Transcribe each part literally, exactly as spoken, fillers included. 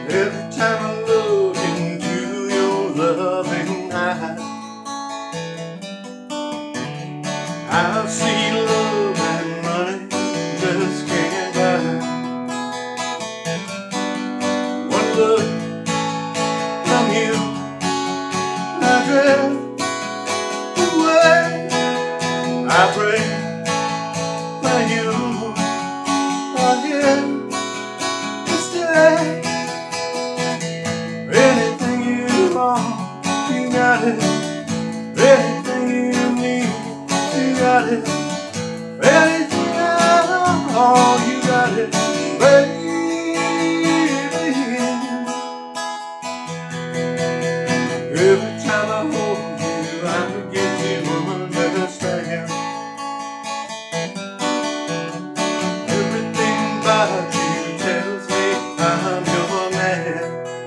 Every time I look into your loving eyes, I see love and money just can't buy. One look from you, I drift away. I pray that you are here to stay. Anything you want, you got it. Anything you need, you got it. Anything at all, you got it, baby. Every time I hold you, I forget you understand. Everything about you tells me I'm your man.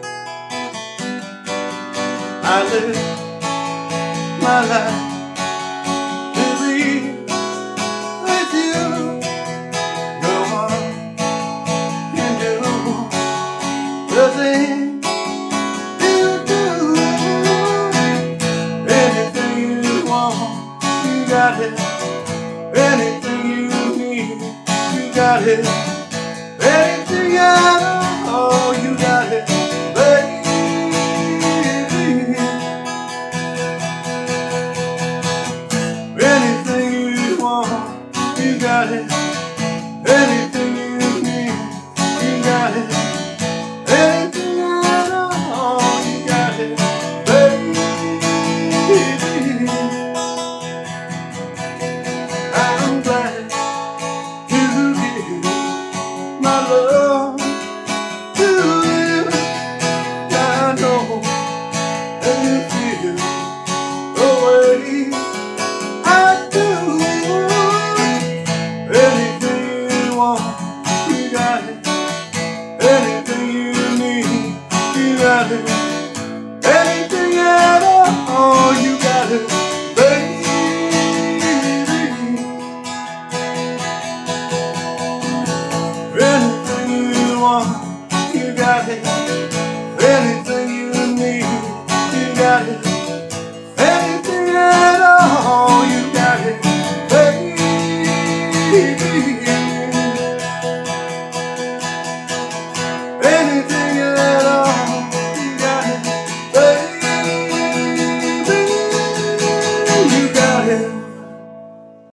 I live my life to be with you. No one can do the thing you do. Anything you want, you got it. Anything you need, you got it. Anything at all, you got it, baby. Anything you want, you got it. Anything you need, you got it. Anything at all, you got it, baby. I'm glad you give my love to you. I know that you feel the way I do. Anything you want, you got it. Anything you need, you got it. Anything at all, you got it, baby. Anything you want, you got it. Anything you need, you got it. Anything at all, you got it, baby. Anything at all, you got it, baby. You got it.